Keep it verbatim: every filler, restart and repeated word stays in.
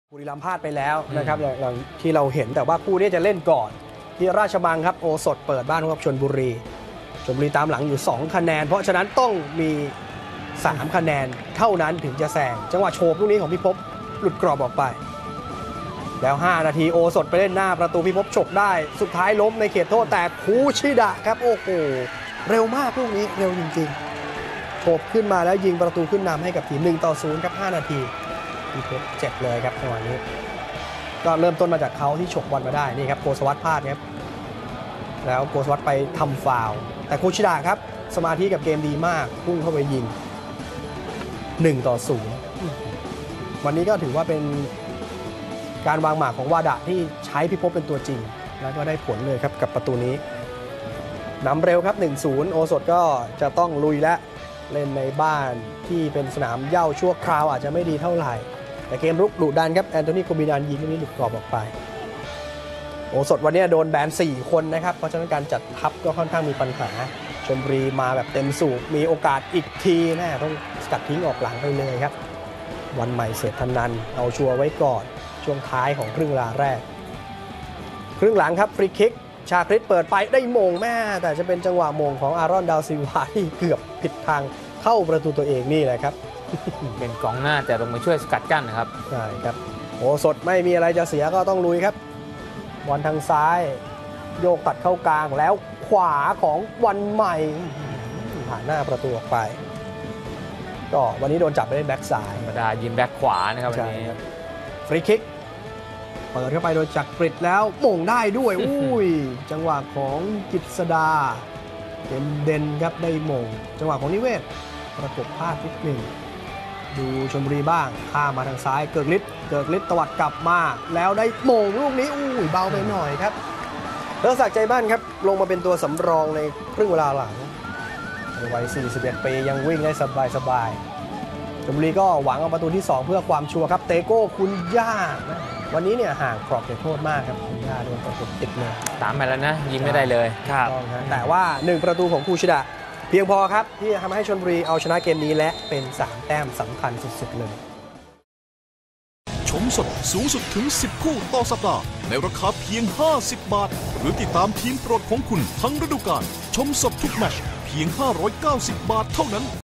บุรีรัมย์พลาดไปแล้วนะครับอย่างที่เราเห็นแต่ว่าคู่นี้จะเล่นก่อนที่ราชบังครับโอสถเปิดบ้านกับชลบุรีชลบุรีตามหลังอยู่สองคะแนนเพราะฉะนั้นต้องมีสามคะแนนเท่านั้นถึงจะแซงจังหวะโฉบลูกนี้ของพิภพหลุดกรอบออกไปแล้วห้านาทีโอสถไปเล่นหน้าประตูพิภพฉกได้สุดท้ายล้มในเขตโทษแต่คูชิดะครับโอ้โหเร็วมากลูกนี้เร็วจริงๆโฉบขึ้นมาแล้วยิงประตูขึ้นนำให้กับทีมหนึ่งต่อศูนย์ครับห้านาทีพิภพเจ็บเลยครับจังหวะนี้ก็เริ่มต้นมาจากเขาที่ฉกบอลมาได้นี่ครับโกศวัตรพลาดครับแล้วโกศวัตรไปทำฟาวล์แต่คูชิดะครับสมาธิกับเกมดีมากพุ่งเข้าไปยิงหนึ่งต่อศูนย์วันนี้ก็ถือว่าเป็นการวางหมากของวาดะที่ใช้พิภพเป็นตัวจริงแล้วก็ได้ผลเลยครับกับประตูนี้นำเร็วครับ หนึ่งศูนย์ โอสถก็จะต้องลุยและเล่นในบ้านที่เป็นสนามเหย้าชั่วคราวอาจจะไม่ดีเท่าไหร่แต่เกมรุกดุดันครับแอนโทนีโคบินานยิงลูกนี้หลุดกรอบออกไปโอสถวันนี้โดนแบนสี่คนนะครับเพราะฉะนั้นการจัดทัพก็ค่อนข้างมีปัญหาชลบุรีมาแบบเต็มสูบมีโอกาสอีกทีแน่ต้องสกัดทิ้งออกหลังไปเลยครับวันใหม่เสร็จทันนันเอาชัวร์ไว้ก่อนช่วงท้ายของครึ่งเวลาแรกครึ่งหลังครับฟรีคิกชาคริตเปิดไปได้โมงแม่แต่จะเป็นจังหวะโมงของอารอนดาวซิลวาที่เกือบผิดทางเข้าประตูตัวเองนี่แหละครับเป็นกองหน้าแต่ลงมาช่วยสกัดกั้นนะครับใช่ครับโอสถไม่มีอะไรจะเสียก็ต้องลุยครับบอลทางซ้ายโยกตัดเข้ากลางแล้วขวาของวันใหม่ผ่านหน้าประตูออกไปก็วันนี้โดนจับไปเล่นแบ็กซ้ายธรรมดายิงแบ็กขวานะครับวันนี้ฟรีคิกเปิดเข้าไปโดยจักริดแล้วโม่งได้ด้วยอุ้ยจังหวะของกิษดาเด่นเด่นครับได้โม่งจังหวะของนิเวศประกบพลาดนิดหนึ่งดูชลบุรีบ้างข้ามมาทางซ้ายเกิกฤทธิ์เกิกฤทธิ์ตวัดกลับมาแล้วได้โม่งลูกนี้อุ้ยเบาไปหน่อยครับเลิศศักดิ์ใจบ้านครับลงมาเป็นตัวสำรองในครึ่งเวลาหลังวัยสี่สิบเอ็ดปียังวิ่งได้สบายๆชลบุรีก็หวังเอาประตูที่สองเพื่อความชัวร์ครับเตโก้คุณย่านะวันนี้เนี่ยห่างกรอบเขตโทษมากครับคุณย่าโดนประตูติดเลยตามมาแล้วนะยิงไม่ได้เลยครับแต่ว่าหนึ่งประตูของคูชิดะเพียงพอครับที่จะทำให้ชลบุรีเอาชนะเกมนี้และเป็นสามแต้มสำคัญสุดๆเลยชมสดสูงสุดถึงสิบคู่ต่อสัปดาห์ในราคาเพียงห้าสิบบาทหรือติดตามทีมโปรดของคุณทั้งฤดูกาลชมสดทุกแมตช์เพียงห้าร้อยเก้าสิบบาทเท่านั้น